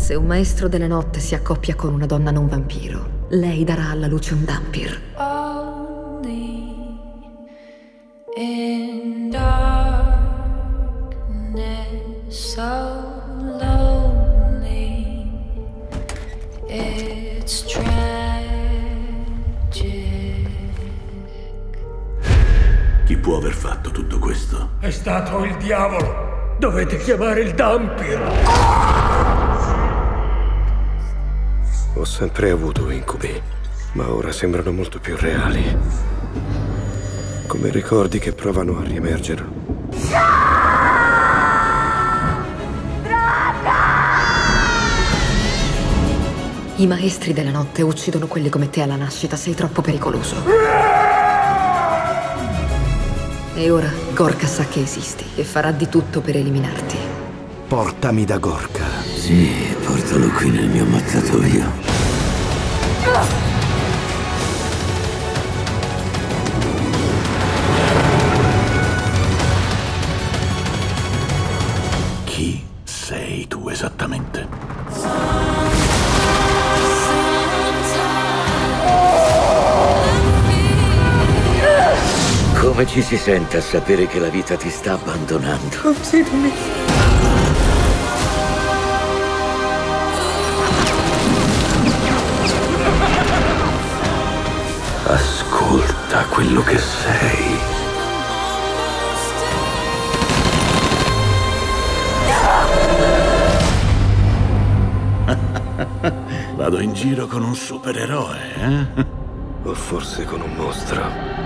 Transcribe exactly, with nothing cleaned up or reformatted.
Se un maestro della notte si accoppia con una donna non vampiro, lei darà alla luce un Dhampir. Only in darkness, so lonely, it's tragic. Chi può aver fatto tutto questo? È stato il diavolo! Dovete chiamare il Dhampir! Ho sempre avuto incubi, ma ora sembrano molto più reali. Come ricordi che provano a riemergere. I maestri della notte uccidono quelli come te alla nascita, sei troppo pericoloso. E ora Gorka sa che esisti e farà di tutto per eliminarti. Portami da Gorka. Sì, portalo qui nel mio ammazzatoio. Chi sei tu esattamente? Come ci si sente a sapere che la vita ti sta abbandonando? Uccidimi. Ascolta quello che sei. Vado in giro con un supereroe, eh? O forse con un mostro.